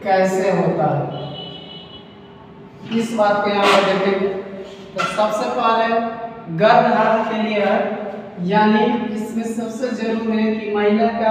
कैसे होता है, इस बात को यहाँ पर देखेंगे। तो सबसे पहले गर्भधारण के लिए है, यानी इसमें सबसे जरूरी है कि महिला का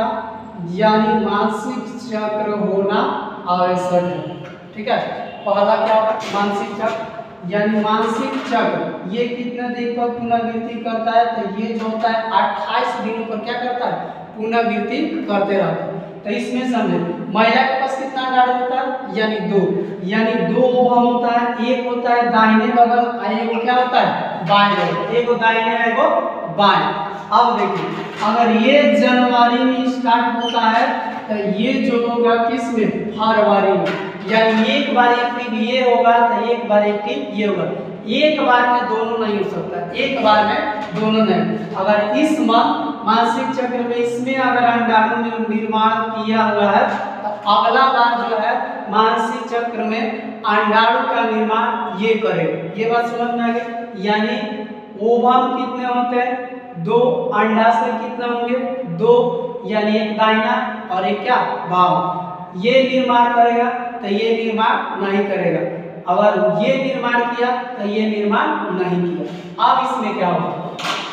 यानी मासिक चक्र होना आवश्यक है। ठीक है, पहला क्या होगा, मासिक चक्र। यानी मासिक चक्र ये कितने दिन पर पुनरावृत्ति करता है, तो ये जो होता है 28 दिनों पर क्या करता है, पुनरावृत्ति करते रहता है। तो इसमें समझे महिला के पास कितना अंडाणु होता है, यानी 2, यानी 2 ओवम होता है। एक होता है दाहिने बगल और एक क्या होता है, बाएं बगल। एक दाहिने है वो बाएं। अब देखिए अगर ये जनवरी में स्टार्ट होता है तो ये जो होगा किसमें, फरवरी में। यानी एक बार एक्टिव ये होगा तो एक बार एक्टिव ये होगा। एक बार में दोनों नहीं हो सकता, एक बार में दोनों नहीं। अगर इस मासिक चक्र में इसमें अगर अंडाणु निर्माण किया हुआ है तो अगला बार जो है मासिक चक्र में अंडाणु का निर्माण ये करेगा। ये बात समझ में आ गई। यानी ओवम कितने होते हैं, 2, अंडाशय कितना होंगे, 2, यानी एक दाहिना और एक क्या बाम। ये निर्माण करेगा तो ये निर्माण नहीं करेगा, अगर ये निर्माण किया तो ये निर्माण नहीं किया। अब इसमें क्या होगा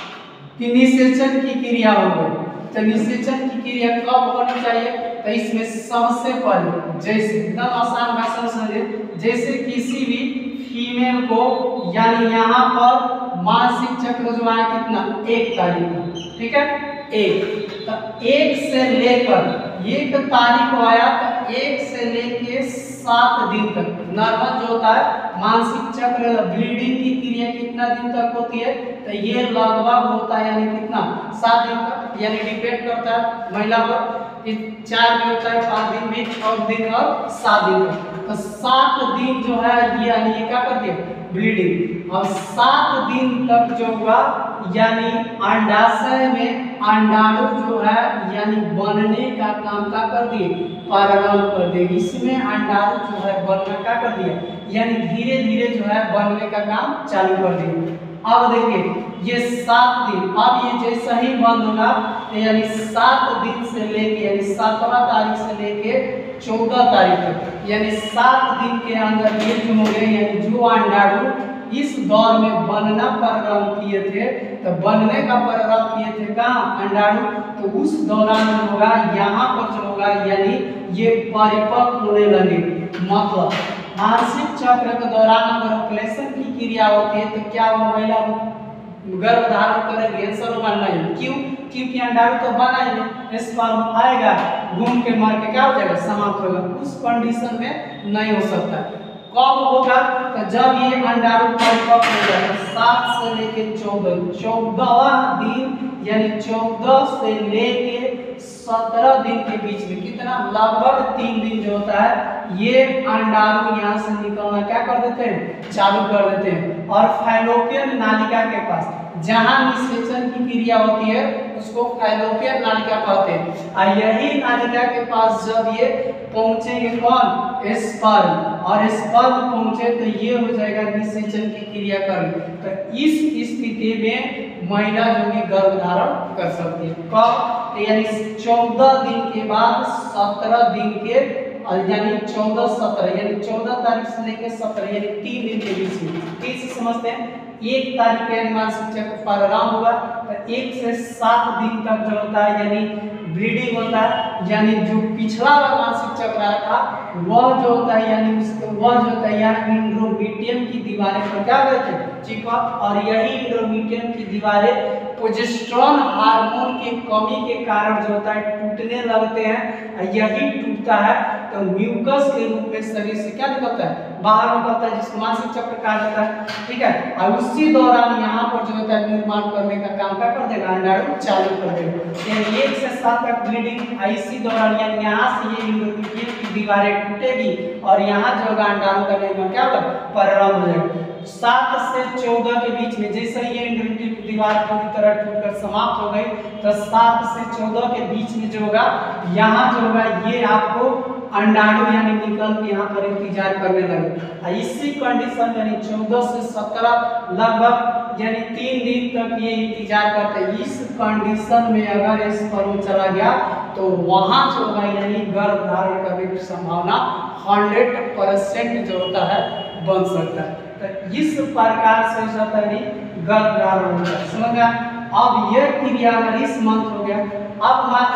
कि निषेचन की क्रिया होगी। तो निषेचन की क्रिया कब होनी चाहिए, तो इसमें सबसे पहले जैसे एकदम आसान भाषा में समझे, जैसे किसी भी फीमेल को यानी यहाँ पर मासिक चक्र जो है कितना, 1 तारीख, ठीक है 1, तो 1 से लेकर 1 तारीख को आया तो 1 से लेके 7 दिन तक नॉर्मल जो होता है मासिक चक्र ब्लीडिंग की क्रिया कितना दिन तक होती है, तो ये लगभग होता है यानी कितना 7 दिन तक। यानी डिपेंड करता है महिला पर, 4 भी होता है, 5 दिन भी, 6 दिन और 7 दिन तक। तो 7 दिन जो है ये यानी ये क्या करती है, ब्लीडिंग। और 7 दिन तक जो होगा यानी अंडाशय में अंडाणु जो है यानी बनने का काम क्या कर दिए, प्रारंभ कर दिए। इसमें अंडाणु जो है बनना क्या कर दिया, यानी धीरे धीरे जो है बनने का काम चालू कर दिए। अब देखिए ये 7 दिन, अब ये जैसा ही बंद होगा तो यानी 7 दिन से लेके यानी 7वां तारीख से लेके 14 तारीख तक, यानी 7 दिन के अंदर ये जो हो गए यानी जो अंडाणु इस दौर में बनना प्रारंभ किए थे, तो बनने का प्रारंभ किए थे कहाँ, अंडाणु, तो उस दौरान जो होगा यहाँ पर जो होगा यानी ये परिपक्व होने लगे। मतलब मासिक चक्र के दौरान अगर ओवुलेशन की क्रिया होती है तो क्या वो महिला गर्भ धारण करेगी, आंसर होगा नहीं। क्यों, क्योंकि अंडाणु तो बना ही नहीं, स्पर्म आएगा घूम के मार के क्या हो जाएगा, समाप्त होगा। उस कंडीशन में नहीं हो सकता। कब होगा, तो जब ये अंडाणु परिपक्व हो जाएगा 7 से लेके 14वां दिन यानी 14 से लेके 17 दिन के बीच में कितना, लगभग 3 दिन जो होता है ये अंडाणु यहाँ से निकलना क्या कर देते हैं, चालू कर देते हैं। और फैलोपियन नालिका के पास जहाँ निषेचन की क्रिया होती है उसको फैलोपियन नालिका कहते हैं। और यही नालिका के पास जब ये पहुंचेंगे कौन, स्पर्म, और स्पर्म पहुंचे तो ये हो जाएगा निषेचन की क्रिया कर। तो इस स्थिति में महिला जो है गर्भ धारण कर सकती है। कब, यानी 14 दिन के बाद 17 दिन के यानी 14-17 यानी 14 तारीख से लेकर 17 यानी 3 दिन के बीच में। कैसे समझते हैं, 1 तारीख के मासिक चक्र प्रारंभ होगा तो 1 से 7 दिन तक जो होता है यानी ब्लीडिंग होता है। यानी जो पिछला मासिक चक्र आया था वह जो होता है यानी वह जो होता है यहाँ इंडोमीटियम की दीवारें पर क्या करते हैं, चिपक, और यही इंडोमीटियम की दीवारें प्रोजेस्टेरोन हार्मोन की कमी के कारण जो होता है टूटने लगते हैं। यही टूटता है तो म्यूकस के रूप में शरीर से क्या निकलता है, बाहर निकलता है, जिसको मासिक चक्र कहा जाता है। ठीक है, और उसी दौरान यहाँ पर जो होता है निर्माण करने का काम क्या कर देगा, अंडाणु चालू कर देगा। यानी 1 से 7 तक ब्लीडिंग, इसी दौरान यानी यहाँ से ये इंडोमीटियम की दीवारें टूटेगी और यहाँ जो होगा अंडाणु का निर्माण क्या होगा, प्रारंभ हो जाएगा। 7 से 14 के बीच में जैसे ये इंडोमीटियम की दीवार पूरी तरह टूटकर समाप्त हो गई तो 7 से 14 के बीच में जो होगा यहाँ जो होगा ये आपको अंडाणु यानी निकल के यहाँ पर इंतजार करने लगे। इसी कंडीशन यानी 14 से 17 लगभग यानी 3 दिन तक ये इंतजार करते हैं। इस कंडीशन में अगर स्पर्म चला गया तो वहां जो होगा यानी गर्भ धारण करने की संभावना 100% जो होता है बन सकता है। तो इस प्रकार से होता है गर्भ धारण होता है। समझ गया? अब यह क्रिया अगर इस मंथ हो गया, अब मान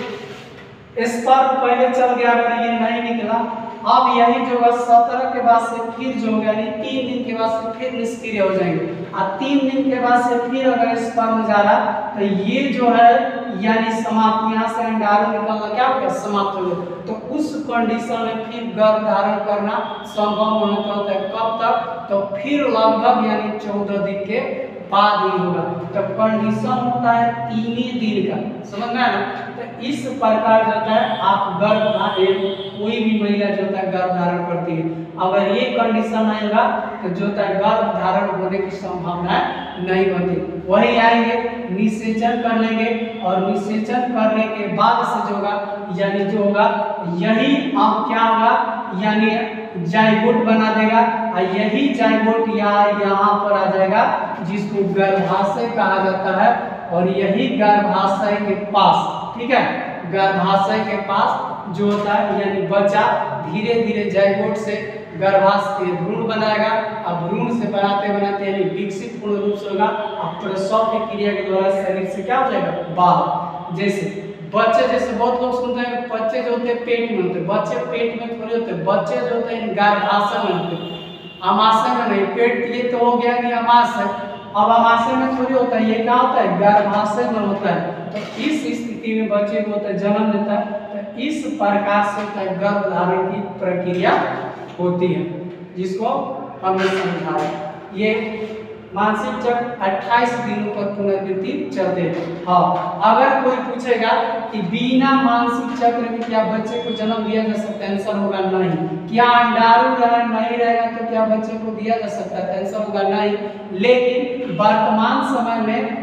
लीजिए स्पर्म पहले चल गया, अगर ये नहीं निकला, अब यही जो है 17 के बाद से फिर जो होगा यानी 3 दिन के बाद से फिर निष्क्रिय हो जाएंगे। और 3 दिन के बाद से फिर अगर स्पर्म जा रहा तो ये जो है यानी समाप्त, यहाँ से अंडाणु निकलना क्या हो गया समाप्त हो गया। तो उस कंडीशन में फिर गर्भ धारण करना संभव नहीं होता है। कब तक? तो फिर लगभग यानी 14 दिन के बाद ही होगा। तो कंडीशन होता है 3 दिन का। समझ में ना? तो इस प्रकार जाता है आप गर्भ कोई भी महिला जो होता है गर्भ धारण करती है, अगर ये कंडीशन आएगा तो जो होता है गर्भ धारण होने की संभावना नहीं बनती। वही आएंगे निषेचन कर लेंगे और निषेचन करने के बाद से जो होगा यानी जो होगा यही अब क्या होगा यानी जाइगोट बना देगा और यही जाइगोट यहाँ पर आ जाएगा जिसको गर्भाशय कहा जाता है। और यही गर्भाशय के पास, ठीक है, गर्भाशय के पास जो होता है यानी बच्चा धीरे धीरे जाइगोट से गर्भाशय भ्रूण बनाएगा और भ्रूण से बनाते बनाते यानी विकसित पूर्ण रूप से होगा और प्रसव की क्रिया के द्वारा शरीर से क्या हो जाएगा बाहर। जैसे बच्चे, जैसे बहुत लोग सुनते हैं बच्चे जो होते हैं पेट में होते हैं, बच्चे पेट में थोड़े होते हैं, बच्चे जो होते हैं गर्भाशय में होते हैं, अमाशय में नहीं। पेट ये तो हो गया कि अमाशय, अब अमाशय में थोड़ी होता है, ये क्या होता है गर्भाशय में होता है। तो इस स्थिति में बच्चे को होता है जन्म देता है। तो इस प्रकार से होता है गर्भ धारण की प्रक्रिया होती है, जिसको हमने समझा है। ये मानसिक चक्र 28 दिनों पर पुनरावृत्ति चलते हैं। हाँ, अगर कोई पूछेगा कि बिना मानसिक चक्र में क्या बच्चे को जन्म दिया जा सकता है? आंसर होगा नहीं। क्या अंडाणु नहीं रहेगा तो क्या बच्चे को दिया जा सकता है? आंसर होगा नहीं। लेकिन वर्तमान समय में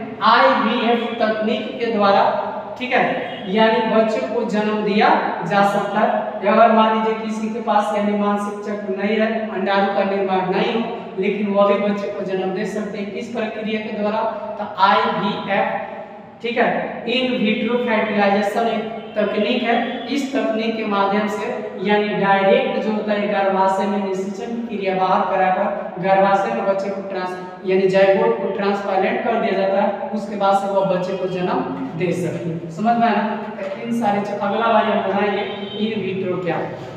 IVF तकनीक के द्वारा, ठीक है, यानी बच्चे को जन्म दिया जा सकता है। अगर मान लीजिए किसी के पास यानी मानसिक चक्र नहीं रहे, अंडाणु का निर्माण नहीं हो, लेकिन वो भी बच्चे को जन्म दे सकते हैं। किस प्रक्रिया के द्वारा? तो IVF, ठीक है, इन विट्रो फर्टिलाइजेशन एक तकनीक है। इस तकनीक के माध्यम से यानी डायरेक्ट जो होता है गर्भाशय में निषेचन की क्रिया बाहर कराकर गर्भाशय में बच्चे को यानी जाइगोट को ट्रांसप्लांट कर दिया जाता है। उसके बाद से वह बच्चे को जन्म दे सकती है। समझ में आया ना? इन सारे अगला बार हम बनाएंगे इन विट्रो क्या है।